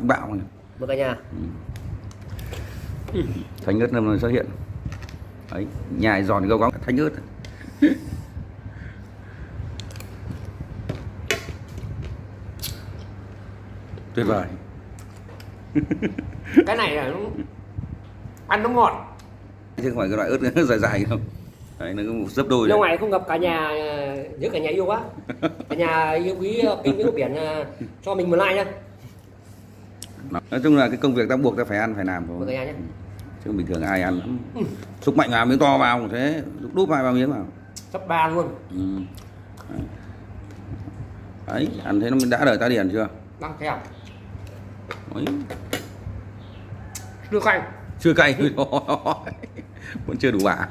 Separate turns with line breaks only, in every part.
bạo này.
Mời cả nhà.
Thanh ớt nó xuất hiện. Đấy, nhai giòn gâu góng thanh ớt. Tuyệt vời.
Cái này là ăn nó ngọt
Chứ không phải cái loại ớt dài dài không. Đấy, nó có một gấp đôi.
lâu ngày không gặp cả nhà, nhớ cả nhà yêu quá. Cả nhà yêu quý kênh Mỹ Đồ Biển cho mình một like nhá.
Nói chung là cái công việc ta buộc ta phải ăn phải làm thôi.
Mời cả nhà nhé.
Chứ bình thường ai ăn lắm. Xúc mạnh vào miếng to vào thế, đúp hai ba miếng vào.
Sắp 3 luôn.
Đấy, ăn thấy nó đã đời ta điển chưa?
Đang theo.
Đấy.
Chưa cay.
Chưa cay. Vẫn chưa đủ bả.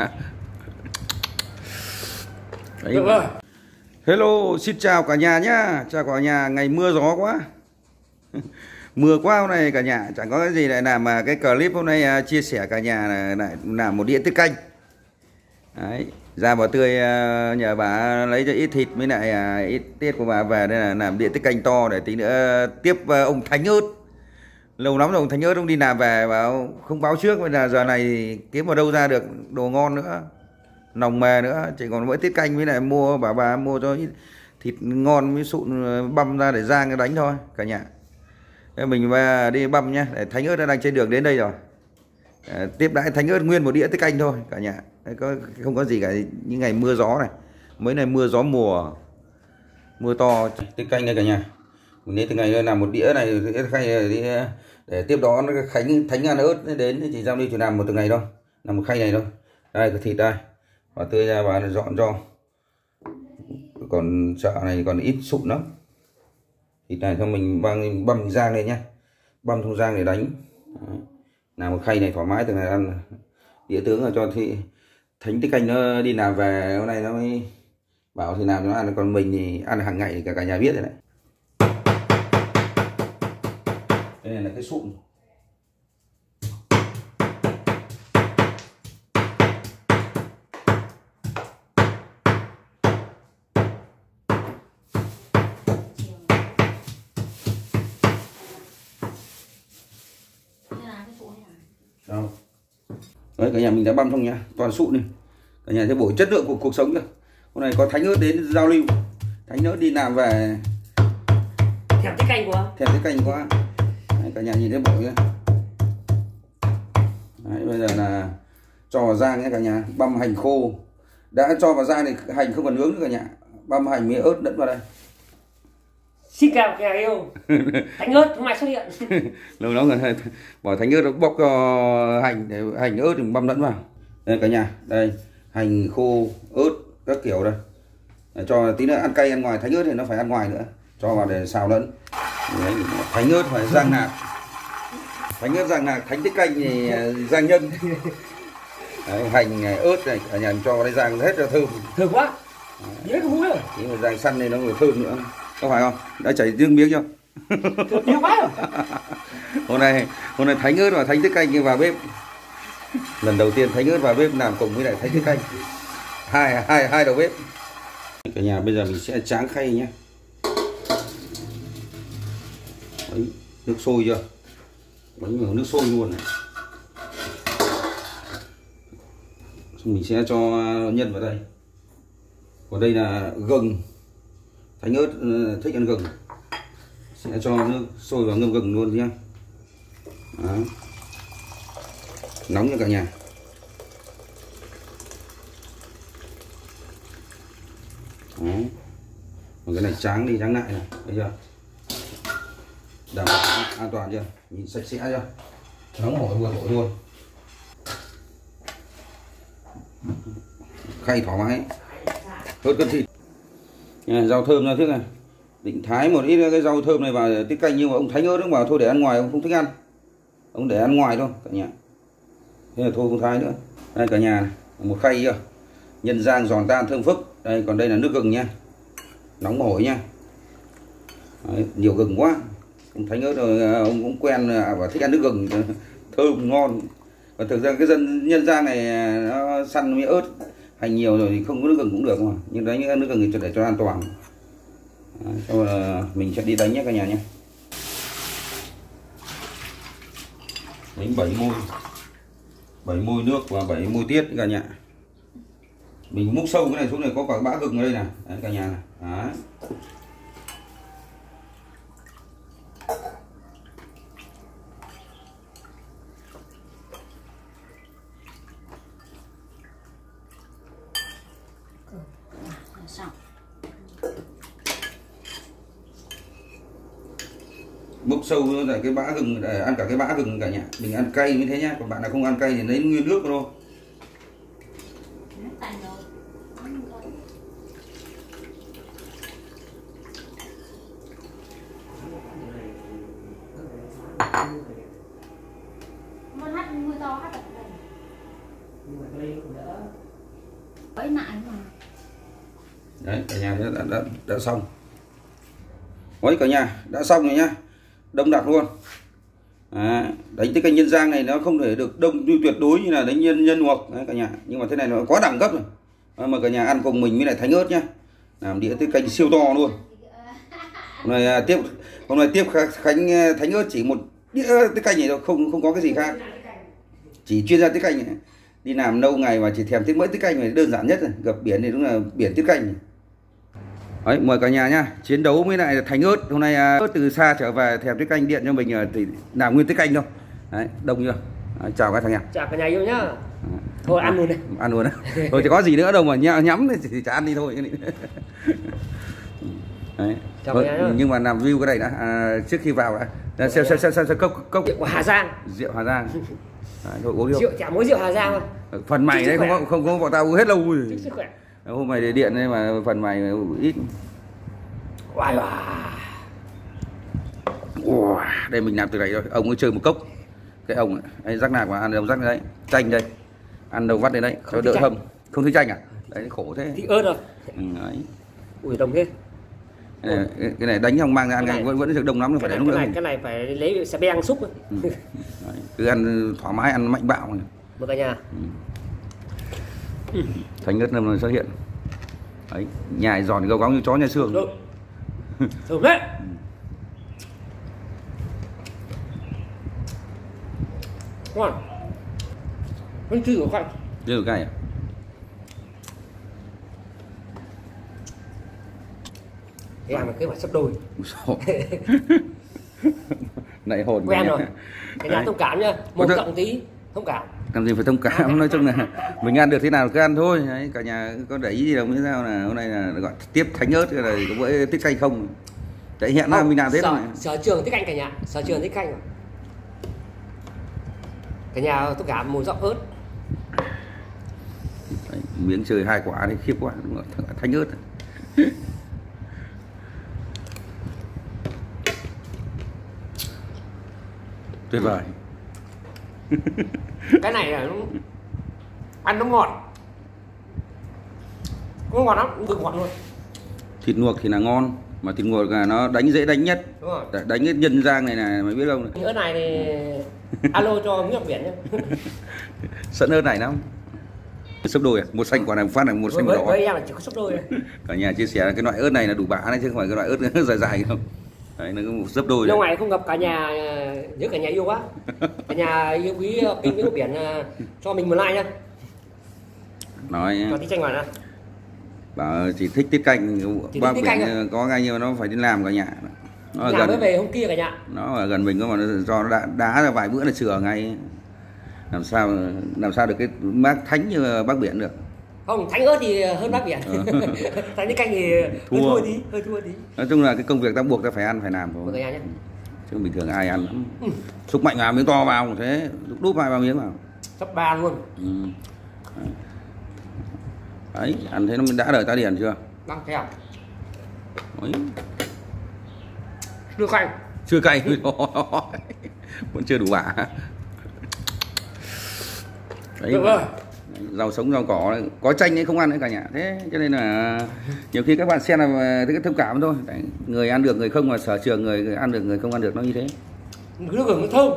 Đấy.
Được rồi.
Hello, xin chào cả nhà nhá. Chào cả nhà, ngày mưa gió quá. Mưa quá hôm nay cả nhà, chẳng có cái gì lại làm mà cái clip hôm nay chia sẻ cả nhà lại làm một đĩa tiết canh. Đấy, ra Bà Tươi nhờ bà lấy cho ít thịt với lại ít tiết của bà về đây là làm đĩa tiết canh to để tí nữa tiếp ông Thánh Ớt. Lâu lắm rồi ông Thánh Ớt ông đi làm về và không báo trước, bây giờ giờ này kiếm ở đâu ra được đồ ngon nữa, nòng mè nữa, chỉ còn mỗi tiết canh với lại mua bà mua cho ít thịt ngon với sụn băm ra để rang cái đánh thôi cả nhà. Thế mình đi băm nhá, để Thánh Ớt nó đang trên đường đến đây rồi. Tiếp đãi Thánh Ớt nguyên một đĩa tiết canh thôi cả nhà. Không có gì cả, những ngày mưa gió này, mấy này mưa gió mưa to. Tiết canh này cả nhà, mình đến từ ngày làm một đĩa này để tiếp đó Thánh ăn ớt đến chỉ giao đi chỉ làm một từ ngày thôi, làm một khay này thôi. Đây cái thịt đây, Bà Tươi ra bà dọn cho. Còn chợ này còn ít sụn lắm. Thịt này cho mình băm rang lên nhá, băm thùng rang để đánh. Đấy. Làm một khay này thoải mái từ ngày ăn. Đĩa tướng là cho Thánh tiết canh nó đi làm về hôm nay nó mới bảo thì làm cho nó ăn, còn mình thì ăn hàng ngày cả nhà biết rồi đấy. Đây là cái sụn. Đâu? Đấy cả nhà mình đã băm xong nhá, toàn sụn này. Cả nhà sẽ bổ chất lượng của cuộc sống được. Hôm nay có Thánh Ớt đến giao lưu. Thánh Ớt đi làm về
Thèm tiết canh quá.
Thèm tiết canh quá. Đấy, cả nhà nhìn thấy bổ nhá. Đấy, bây giờ là cho vào rang nhé cả nhà, băm hành khô. Đã cho vào rang thì hành không cần nướng nữa cả nhà. Băm hành với ớt đẫn vào đây.
Xin chào cả nhà yêu. Thánh Ớt hôm nay xuất hiện.
Lâu lắm rồi bỏ Thánh Ớt bóc hành để hành ớt thì băm lẫn vào. Đây cả nhà, đây hành khô, ớt các kiểu đây. Để cho tí nữa ăn cay ăn ngoài, Thánh Ớt thì nó phải ăn ngoài nữa, cho vào để xào lẫn. Đấy, Thánh Ớt phải rang nạc. Thánh Ớt rang nạc, Thánh tiết canh thì rang nhân. Đấy, hành ớt này cả nhà cho vào đây rang hết cho thơm.
Thơm quá. Nhớ cái mũi rồi.
Tí mà rang săn này nó còn thơm nữa. Có phải không? Đã chảy riêng miếng chưa?
Nhiều quá rồi.
Hôm nay Thánh Ớt và Thánh tiết canh vào bếp. Lần đầu tiên Thánh Ớt vào bếp làm cùng với lại Thánh tiết canh. Hai đầu bếp. Cả nhà bây giờ mình sẽ tráng khay nhé. Đấy, nước sôi chưa? Bánh nước sôi luôn này. Mình sẽ cho nhân vào đây. Còn đây là gừng. Thánh Ớt thích ăn gừng. Sẽ cho nước sôi vào ngâm gừng luôn nhé. Đó. Nóng nha cả nhà. Đó. Còn cái này tráng đi, tráng lại này, thấy chưa? Đảm bảo an toàn chưa? Nhìn sạch sẽ chưa? Nóng hổi vừa hổi luôn. Khay thoải mái. Hơn cân thịt. Rau thơm ra trước này. Định thái một ít cái rau thơm này vào tiết canh, nhưng mà ông Thánh Ớt nó bảo thôi để ăn ngoài, ông không thích ăn. Ông để ăn ngoài thôi cả nhà. Thế là thôi không thái nữa. Đây cả nhà này, một khay chưa? Nhân rang giòn tan thơm phức. Đây còn đây là nước gừng nha. Nóng hổi nha. Đấy, nhiều gừng quá. Ông Thánh Ớt rồi ông cũng quen và thích ăn nước gừng thơm ngon. Và thực ra cái nhân rang này nó săn với ớt hành nhiều rồi thì không có nước gừng cũng được mà. Nhưng đấy những nước gừng thì để cho an toàn. Đấy, sau là mình sẽ đi đánh nhé cả nhà nhé. đánh 7 môi nước và 7 môi tiết cả nhà. Mình múc sâu cái này xuống này, có cả bã gừng ở đây này. Đấy, cả nhà này. Đấy. Múc sâu là cái bã gừng để ăn cả cái bã gừng cả nhà. Mình ăn cay như thế nhá, còn bạn nào không ăn cay thì lấy nguyên nước thôi. Đấy cả nhà đã xong. Đấy cả nhà đã xong rồi nhá, đông đặc luôn. Đánh tiết canh nhân rang này nó không thể được đông như tuyệt đối như là đánh nhân luộc đấy cả nhà, nhưng mà thế này nó quá đẳng cấp rồi. Mà cả nhà ăn cùng mình với lại thánh ớt nhá, làm đĩa tiết canh siêu to luôn. Hôm nay tiếp Khánh thánh ớt chỉ một đĩa tiết canh này thôi, không có cái gì khác, chỉ chuyên gia tiết canh này. Đi làm lâu ngày mà chỉ thèm mỗi tiết canh này đơn giản nhất rồi. Gặp biển thì đúng là biển tiết canh. Đấy, mời cả nhà nhá, chiến đấu với lại thánh ớt. Hôm nay từ xa trở về thèm tiết canh điện cho mình thì làm nguyên tiết canh thôi. Đấy, đông chưa? Đấy, chào các thằng nhà.
Chào cả nhà yêu nhá. Thôi ăn luôn đi.
Ăn luôn đấy. Thôi chỉ có gì nữa đâu mà nhắm thì chả ăn đi thôi. Đấy.
Chào cả nhà nhá.
Nhưng mà làm view cái này đã trước khi vào đã xem cốc
rượu của Hà Giang.
Rượu Hà Giang. Đấy, thôi uống
Rượu chả mỗi rượu Hà Giang thôi.
Phần mày đấy không có bọn tao uống hết lâu rồi.
Sức khỏe.
Hôm mày để điện đây mà phần mày ít. Đây mình làm từ này thôi. Ông ấy chơi một cốc. Cái ông ấy rắc nạc mà ăn ông rắc đấy. Chanh đây. Ăn đầu vắt đây đấy, cho đỡ hầm. Không thích chanh à? Đấy khổ thế.
Thích ớt rồi.
Đấy.
Ui đông thế.
Cái này đánh không mang ra ăn ngay vẫn được đông lắm, phải đánh nữa.
Cái này phải lấy xe beng xúc.
Cứ ăn thoải mái, ăn mạnh bạo này.
Mời cả nhà.
Thánh ớt nấm xuất hiện. Đấy, nhài giòn gấu góng như chó nhai xương.
Thơm đấy. Ngon. Vẫn chưa được cay.
Chưa được cay à?
Thế mà cái phải sắp đôi.
Này hồn
quen rồi. Cái nhà thông cảm nhá, một cộng tí thông cảm.
Làm gì phải thông cảm, nói chung là mình ăn được thế nào cứ ăn thôi. Đấy, cả nhà có để ý gì đâu, như sao là hôm nay là gọi tiếp thánh ớt hay là có bữa tiết canh không? Đấy hiện là mình làm thế rồi.
Sở trường tiết canh cả nhà, sở trường tiết canh rồi. Cả nhà thông cảm một giọng ớt.
Đấy, miếng chơi 2 quả thì khiếp quá, đúng rồi, thánh ớt. Tuyệt vời.
Cái này là nó ăn nó ngọt, nó ngọt lắm, cực ngọt luôn.
Thịt luộc thì là ngon, mà thịt luộc là nó dễ đánh nhất.
Đúng rồi.
Đánh cái nhân rang này mày biết không?
Cái ớt này thì alo cho miếng biển nhé.
Sẵn ớt này lắm. Sấp đôi à? Một xanh quả này phát là một xanh đỏ.
Với em là chỉ có sấp đôi. Cả
nhà chia sẻ cái loại ớt này là đủ bã đấy chứ không phải cái loại ớt dài dài không. Đấy, nó có một sấp đôi.
Lâu ngày không gặp cả nhà, nhớ cả nhà yêu quá. Cả nhà yêu quý kênh miếng biển cho mình một like nhá.
Nói
cho tí chanh vào nè.
Bảo chỉ thích tiết canh, bác biển có ngay nhưng mà nó phải đi làm cả nhà. Nó ở gần
mới về hôm kia cả nhà.
Nó ở gần mình có mà nó do nó đá ra vài bữa là sửa ngay. Làm sao được cái bác thánh như bác biển được.
Không, thánh ớt thì hơn bác biển. Thánh tiết canh thì hơi thua tí.
Nói chung là cái công việc ta buộc ta phải ăn phải làm thôi.
Nhé.
Chứ bình thường ai ăn lắm. Xúc mạnh vào miếng to vào thế, đúp hai ba miếng vào.
Sắp 3 luôn.
Đấy, ăn thấy nó đã đời ta điển chưa?
Đang theo.
Đấy.
Chưa cay.
Chưa cay. Vẫn chưa đủ bả. Đấy. Rau sống rau cỏ có chanh ấy không ăn nữa cả nhà. Thế cho nên là nhiều khi các bạn xem là cái thông cảm thôi. Đấy. Người ăn được người không, mà sở trường người ăn được người không ăn được, nó như thế.
Nước gừng nó thơm.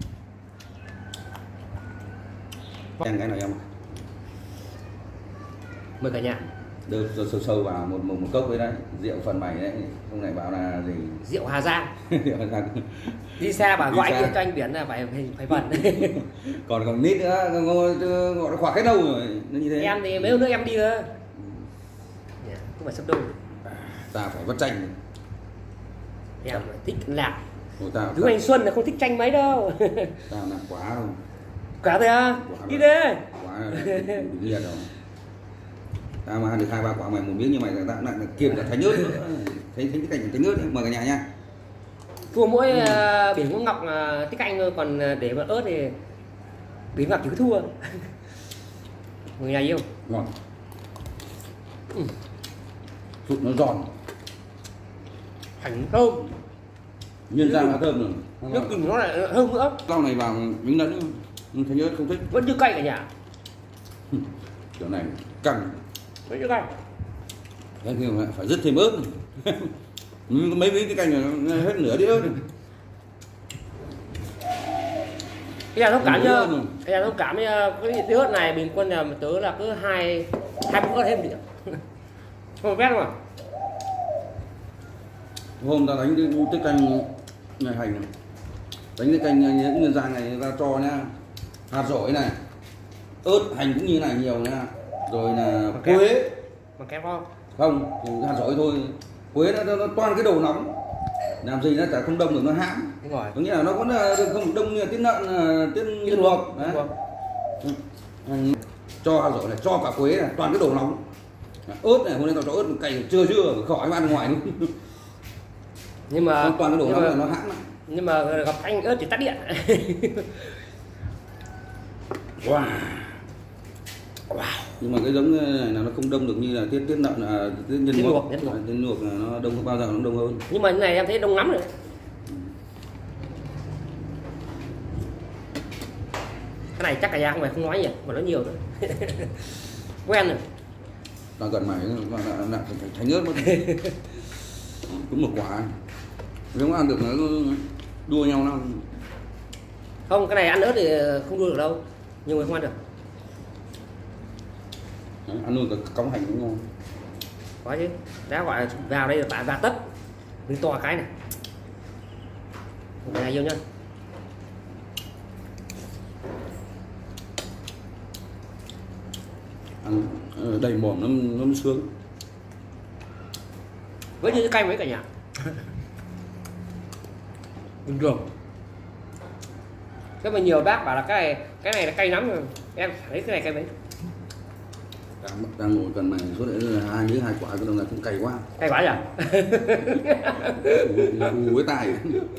Cái này em.
Mời cả nhà.
Đưa sâu vào một cốc đấy đấy, rượu phần mày đấy, hôm nay bảo là gì?
Rượu Hà Giang. Đi xa bảo gọi điện cho anh Biển là phải bận.
còn nít nữa gọi nó khỏa hết đâu rồi nó như thế.
Em thì mấy hôm nữa em đi nữa, không phải sắp đâu.
Ta phải vắt chanh.
Em thích lạc.
Thứ
anh Xuân là không thích chanh mấy đâu.
Tao làm quá đâu.
Cả thế à? Đi đây.
Quá đừng nghiệt đâu. Tao mà ăn được 2-3 quả mày một miếng như mày tao lại kiềm cả thái nhớt nữa. Thấy cái cảnh thái nhớt mời cả nhà nha.
Thua mỗi Biển Quốc Ngọc thích anh thôi, còn để mà ớt thì Biển Ngọc chỉ có thua. Người nhà yêu.
Ngon. Sụt nó giòn.
Hành thơm.
Nhân ra là thơm rồi.
Nước gừng nó lại thơm nữa.
Rau này vào miếng lẫn thái nhớt không thích.
Vẫn chưa cay cả nhà.
Kiểu này căng.
Vẫn chưa cay.
Thế thì phải dứt thêm ớt. Mấy cái canh này hết nửa đĩa ớt.
Cái nhà thông cảm nhá. Cái nhà thông cảm nhá, cái đĩa ớt này bình quân là tớ là cứ hai bữa thêm đĩa. Không biết không à?
Hôm ta đánh cái canh này hành này. Đánh cái canh những nhân gian này ra cho nhá. Hạt dổi này, ớt hành cũng như này nhiều nha, rồi là quế.
Bằng kém không?
Không, hạt dổi thôi. Quế nó toàn cái đồ nóng, làm gì nó chả không đông được, nó hãm.
Đúng rồi.
Có nghĩa là nó vẫn không đông như tiết lợn, tiết luộc. Cho hạt dổi này, cho cả quế này, toàn cái đồ nóng. Ớt này, hôm nay tao cho ớt cày chưa khỏi ăn ngoài luôn.
Nhưng mà
toàn cái đồ nóng là nó hãm.
Nhưng mà gặp anh ớt thì tắt điện.
Wow. Nhưng mà cái giống này là nó không đông được như là tiết lợn, tiết nhân luộc. Tiết luộc là nó đông, bao giờ nó đông hơn.
Nhưng mà cái này em thấy đông lắm rồi. Cái này chắc cả nhà không phải không nói gì mà nói nhiều nữa. Quen rồi.
Tao gần mày là thành ớt mất. Cũng một quả. Nếu ăn được nó đua nhau nó.
Không, cái này ăn ớt thì không đua được đâu, nhưng mà không ăn được.
Đấy, ăn luôn cả cống hành cũng ngon.
Có chứ, đã gọi là vào đây là và tất miếng to cái này. Cái này vô nhá.
Ăn đầy mồm nó sướng.
Với như cái canh với cả nhà. Bình thường. Thế mà nhiều bác bảo là cái này là cay lắm rồi. Em thấy cái này cay mấy.
Đang ngồi gần mày số đấy là hai quả cái đồng này cũng cay quá.
Cay quá nhỉ?
Hù với tài.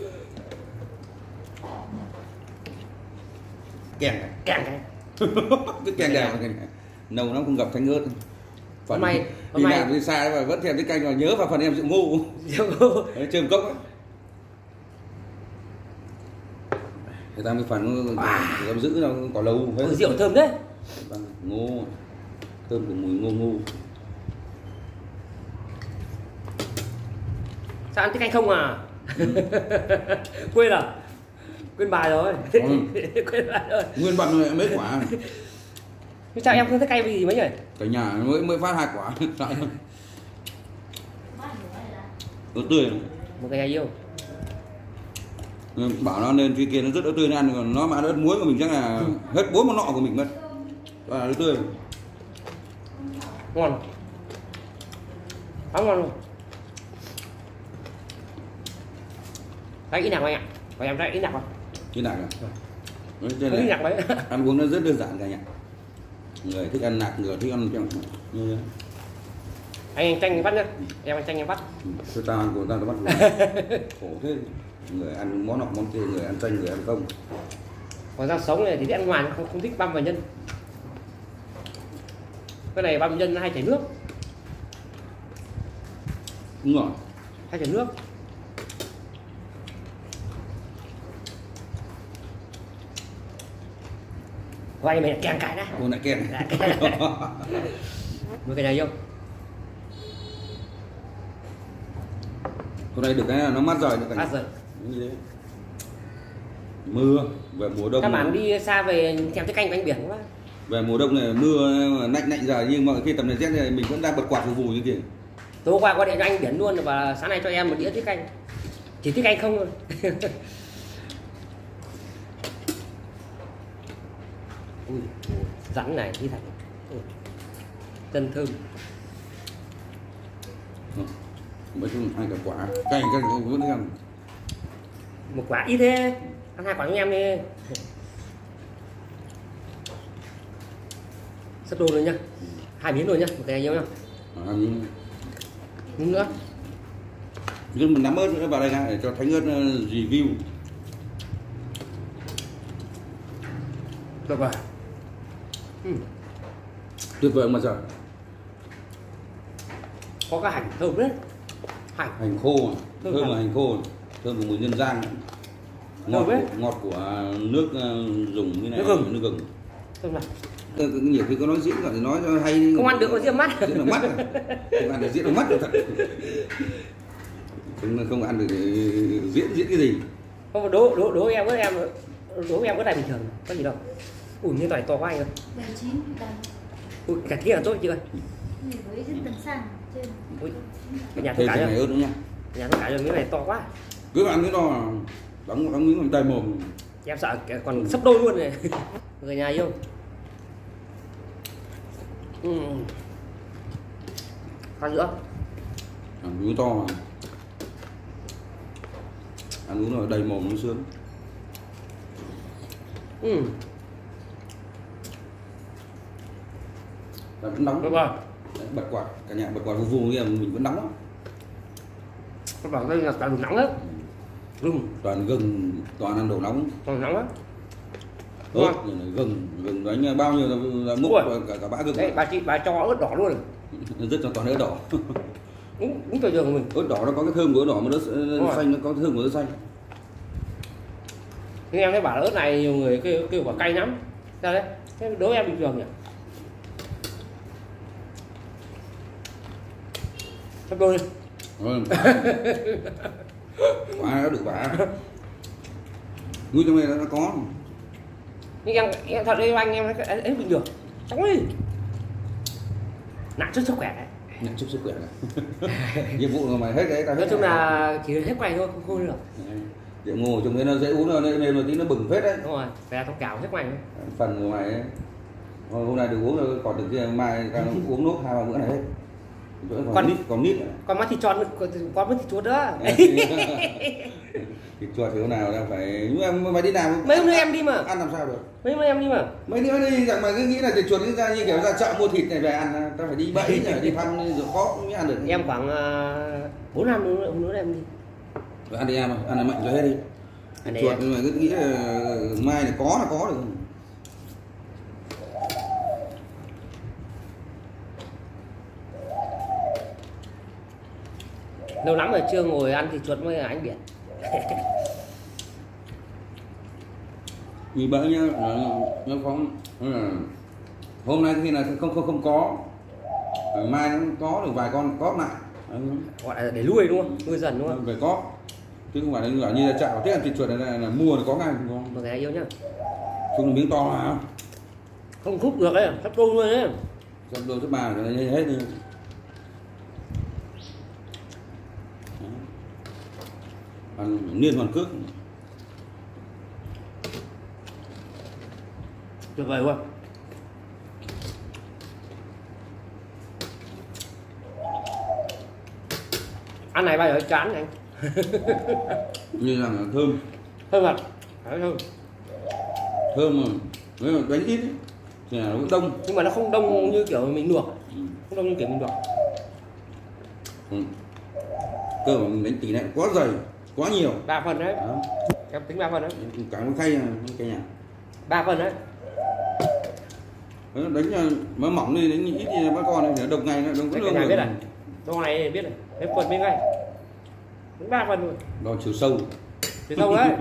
Kèn
cái.
Cái kèn gà này. Nầu nó không gặp thanh ớt.
Hôm nay
đi làm đi xa mà vẫn thèm cái canh, mà nhớ vào phần em rượu ngô. Trơm cốc ấy. Người ta mới phần nó giữ nó có lâu hết.
Rượu thơm đấy.
Ngô thơm được mùi ngô.
Sao ăn thích canh không à? Quên à? Quên bài rồi. Quên bài rồi.
Nguyên bản mấy quả.
Nhưng sao em không thích cay vì gì mấy nhỉ?
Cả nhà mới phát 2 quả. Nó tươi.
Một cái nhà yêu.
Bảo nó nên phía kia nó rất là tươi, nó ăn, còn nó mà ớt muối của mình chắc là hết 4 con nọ của mình mất. Đó là nó tươi.
Ngon. Quá ngon luôn. Đấy ít nạc anh ạ. Và em thấy ít nạc không?
Ít nạc à?
Ít nạc đấy.
Ăn uống nó rất đơn giản cả nhà. Người thích ăn nạc, người thích ăn như thế.
Anh chanh bắt nhá. Em ăn chanh em bắt.
Cho tao ăn của tao bắt. Khổ thế. Người ăn món nọ món kia, người ăn chanh, người ăn không.
Còn rau sống này thì thích ăn ngoài, không thích băm vào nhân. Cái này băm nhân nó hay chảy nước.
Đúng rồi.
Hay chảy nước. Quay mày kèn cái đó.
Cô lại kèn.
Mua cái này vô.
Hôm nay được cái là nó mát rời nữa cả nhà.
Mát rời.
Như thế. Mưa về mùa đông.
Các bạn đi xa về thèm cái canh quanh biển quá.
Về mùa đông này mưa lạnh giờ, nhưng mà khi tầm này rét thì mình vẫn đang bật quạt vù vù như kìa.
Tối qua qua điện cho anh Biển luôn và sáng nay cho em một đĩa tiết canh. chỉ thích anh không thôi. Ui, rắn này như thật. Chân thơm.
Nói chung hai cả quả cay vẫn ăn.
Một quả ít thế, ăn 2 quả cho em đi. Sắp đồ rồi nha, 2 miếng rồi nha, một cái nhiều nha. Miếng nữa.
Nhưng mình nắm ớt nữa vào đây ra để cho Thánh ớt review.
Được rồi.
Tuyệt vời mà giờ.
Có cả hành thơm đấy.
Hành khô, thơm là hành khô, thơm của mùi nhân gian. Ngọt của nước dùng như này, nước gừng.
Thơm này.
Nhiều khi có nói diễn còn thì nói cho hay.
Không ăn được có diễn mắt.
Diễn được mắt. Không ăn được diễn được mắt được thật. Không ăn được diễn cái gì.
Không đố em với em cái này bình thường có gì đâu. Ui như này to quá anh ơi. Ui cả kia là tốt chị ơi.
Với tầm sang trên.
Ui cái nhà tôi cả
này ớt nữa nha.
Nhà tôi cả rồi miếng này to quá.
Cứ ăn cái to đóng miếng bằng tay mồm.
Em sợ còn sắp đôi luôn này. Người nhà yêu. Ăn nữa.
Ăn miếng to mà. Ăn uống rồi đầy mồm nó sướng. Vẫn nóng.
Được rồi.
Bật quạt, cả nhà bật quạt vu kia mình vẫn nóng lắm.
Các bạn đây là toàn đồ nóng đấy.
Gừng, toàn ăn đồ nóng.
Toàn nóng á.
Ớt, gừng đánh bao nhiêu là múc cả bã gừng.
Đấy, bà cho ớt đỏ luôn.
Rất cho toàn ớt đỏ.
Đúng cho giường của mình.
Ớt đỏ nó có cái thơm của ớt đỏ mà ớt xanh nó có cái thơm của ớt xanh.
Nhưng em thấy bảo ớt này nhiều người kêu bảo cay lắm. Sao đấy? Thế đối em bình thường nhỉ? Sắp đôi đi.
Quả nó được bả. Nuôi trong này nó có.
Nhưng em thật đấy anh em ấy bình thường. Chóng đi. Nạn chút sức khỏe đấy.
Nhận chúc sức khỏe này. Nhiệm vụ mà hết đấy ta hết.
Nói chung là chỉ hết quay thôi, không được.
Rượu ngô trong đấy nó dễ uống nên mà tí nó bừng phết đấy.
Đúng rồi, về thông cào hết quay.
Phần của mày ấy. Hôm nay được uống rồi còn được kia mai ta uống nốt 2-3 bữa này hết. Còn nít nữa.
Còn mắt thì tròn, con mắt thì chuột nữa.
Thịt chuột thì hôm nào ra phải, nhưng mà mày đi làm
mấy hôm nữa em đi mà
ăn làm sao được.
Mấy hôm nữa em đi mà
mấy nữa đi rằng mày cứ nghĩ là thịt chuột ra như kiểu ra chợ mua thịt này về ăn, ta phải đi bẫy rồi đi thăm rồi có mới ăn được.
Em khoảng 4 năm nữa em đi
rồi ăn đi em ăn là mạnh cho hết đi. Thịt chuột nhưng mà cứ nghĩ là mai này có được.
lâu lắm rồi chưa ngồi ăn thịt chuột với anh Biển.
Vì bẫy nhá, nó không hôm nay khi là không có, mai nó có được vài con cóp lại.
Gọi là để nuôi đúng không? Nuôi dần đúng không?
Phải có, chứ không phải là như là chợ thích ăn thịt chuột này là mua là có ngay không?
Một ngày yêu nhá.
Chung miếng to mà.
Không khúc được đấy, sắp đôi luôn đấy.
Sắp đôi sắp ba rồi hết đi. Ăn niên hoàn cước.
Tuyệt vời luôn. Ăn này bao giờ chán anh.
Như là thơm.
Thơm thật. Thơm.
Thơm mà. Nếu mà đánh ít ấy, thì là nó cũng đông.
Nhưng mà nó không đông như kiểu mình luộc. Không đông như kiểu mình luộc.
Cơ mà mình đánh tỷ này quá dày, quá nhiều.
3 phần đấy.
Đó.
Em tính 3 phần đấy.
Cả cái khay cái nhà.
3 phần đấy.
Đánh mà mỏng đi đánh ít thì bắt con này độc ngày nó đừng có
cái nhà biết này. Đồ này biết này. Em phần bên ngay. 3 phần rồi.
Đo chiều sâu.
Chiều sâu đấy.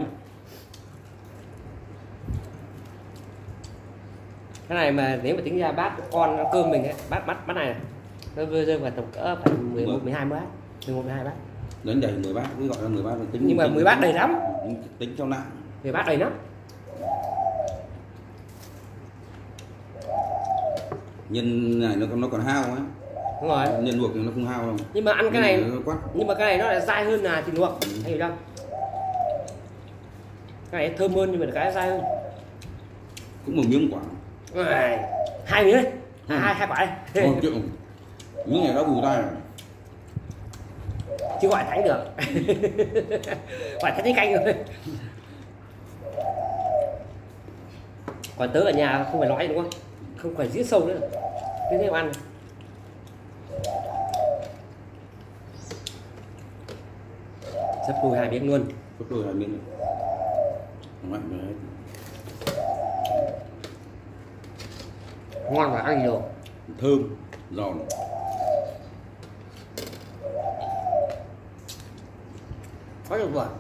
Cái này mà nếu mà tính ra bát con cơm mình ấy, bát này nó rơi vào tầm cỡ phải 11 12 bát, 11 12 bát.
Đánh đầy 10 bát, cứ gọi là 10 bát tính.
Nhưng mà 10 bát đầy lắm.
Tính trong nặng.
10 bát đầy lắm.
Nhân này nó còn hao á.
Đúng rồi.
Nhân luộc thì nó không hao đâu.
Nhưng mà ăn cái này nhưng mà cái này nó lại dai hơn là thịt luộc. Anh hiểu không? cái này thơm hơn nhưng mà cái dai hơn.
Cũng một miếng quả.
Hai miếng đấy, hai quả đây.
Ôi, miếng này đã bù tai rồi.
Chứ gọi thánh được. Gọi thánh canh rồi. Còn tớ ở nhà không phải nói đúng không? Không phải giết sâu nữa. Cứ thế mà ăn. Sắp đôi 2 miếng luôn.
Sắp đôi 2 miếng. Mạnh đấy.
Ngon và ăn nhiều.
Thơm, giòn.
Có được vừa.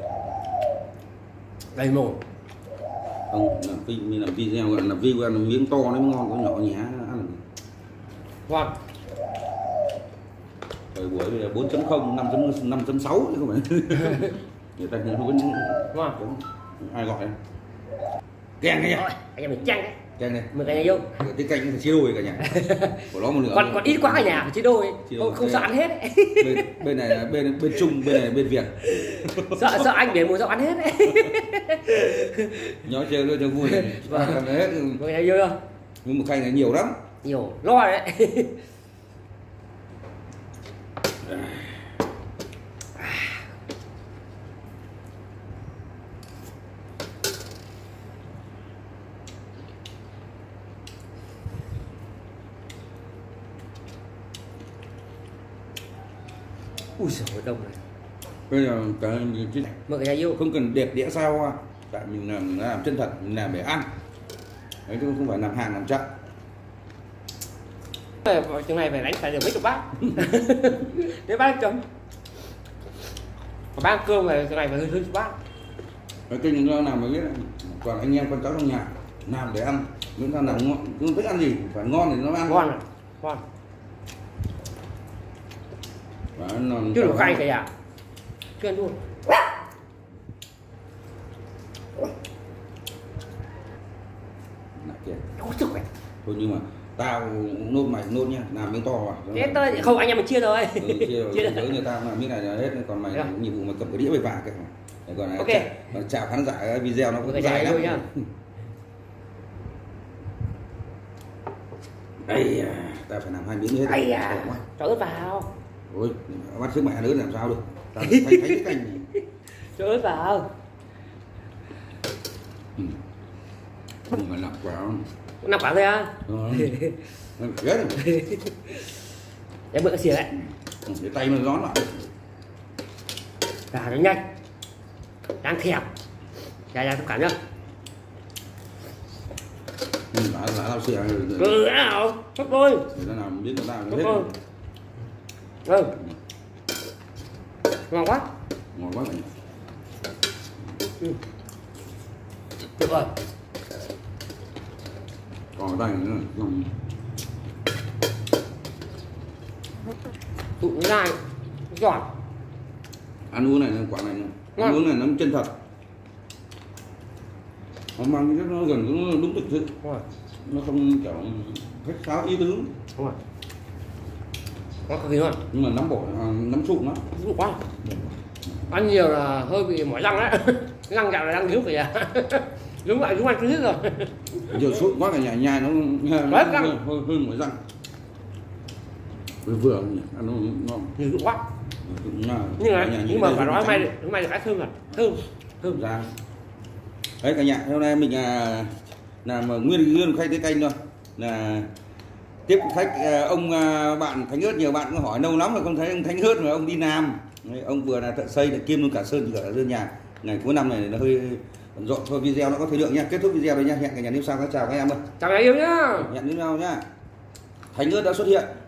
Đầy mồm.
Không, mình làm video làm miếng to nó mới ngon, có nhỏ nhá ăn.
Ngon.
Thời buổi bây giờ 4.0, 5.6 chứ không phải. Người ta vẫn
Ngon.
ai gọi keng cái nhá.
Anh em mình chăng đấy.
Keng này.
Mời cả nhà vô.
Cái canh phải chia đôi cả nhà. Của nó một nửa.
Còn ít quá cả nhà phải chia đôi. Không sợ ăn hết đấy.
Bên này là bên Trung, bên này là bên Việt.
Sợ anh biển mùi sao ăn hết đấy.
Nhỏ chơi cho vui. Còn hết.
Mời cả nhà vô không?
Nhưng một canh này nhiều lắm.
Nhiều, lo đấy. Ui giời đông này.
Bây giờ cái
Mời cả nhà vô.
không cần đẹp đĩa sao, tại mình làm chân thật, mình làm để ăn. Đấy chứ không phải làm hàng làm chợ.
Chừng này phải đánh phải được mấy chục bát. Nếu bác chấm. Còn bác ăn cơm này chừng này phải hơn chục bát.
Cái kênh nó làm mới biết. Còn anh em con cháu trong nhà làm để ăn, chúng ta làm ngon, không thích ăn gì phải ngon thì nó ăn.
Ngon à? Ngon. Chứ được cay kìa à? Chưa ăn luôn.
Lại kia.
Không có sức khỏe.
Thôi nhưng mà tao nốt mày nốt nhá, làm miếng to vào.
Thế tôi không, anh em mình chia rồi.
Chia rồi. Người ta làm miếng này là hết, còn mày nhiệm vụ mày cầm cái đĩa về vả kìa. Để còn
okay.
Chào khán giả, cái video nó cũng dài lắm. Đây à, ta phải làm 2 miếng hết.
Đây à, cho ớt vào.
Ôi, bắt sức mẹ nữa làm sao được. Ta thấy cái canh này.
Cho ớt vào.
Nhưng mà nặng quá.
Nặng quá thôi à?
Ghét rồi.
Em mượn cái xìa đấy.
Để tay nó rón lại.
Cả nó nhanh. Đang thèm. Dạ thông cảm nhá.
Lá lao xìa rồi.
Ừ, nào, chốc thôi.
Người ta làm biết người ta hết.
Ừ. Ngon quá.
Ngon quá này.
Được rồi.
Còn đây nữa ngon.
Tụi nó dài, giòn.
Ăn uống này quả này, ăn uống này nó chân thật. Nó mang cái nó gần nó đúng thực sự. Nó không kiểu khách sáo ý tứ.
Đúng rồi. Ngon cực kỳ luôn.
Nhưng mà nấm bổ, nấm sụn nó.
Đúng quá. Ăn nhiều là hơi bị mỏi răng đấy. Răng dạo này đang thiếu kìa. Đúng vậy, đúng ăn cứ hết rồi.
Nhiều sụn quá cả nhà nó hơi mỏi răng. Vừa ăn nó ngon.
Nhiều sụn quá. Nhưng mà phải nói hôm nay là cái thơm rồi. Thơm
ra. Đấy cả nhà, hôm nay mình làm nguyên khay tây canh thôi. Là tiếp khách ông bạn Thánh Ớt, nhiều bạn cũng hỏi lâu lắm rồi không thấy ông Thánh Ớt mà ông đi làm. Đấy, ông vừa là thợ xây lại kiêm luôn cả sơn cửa đơn nhà. Ngày cuối năm này nó hơi bận rộn, thôi video nó có thời lượng nha. Kết thúc video đây nha. Hẹn cả nhà nếu sao chào các em ơi.
Chào các em nhá.
Hẹn với nhau nhá. Thánh Ớt đã xuất hiện.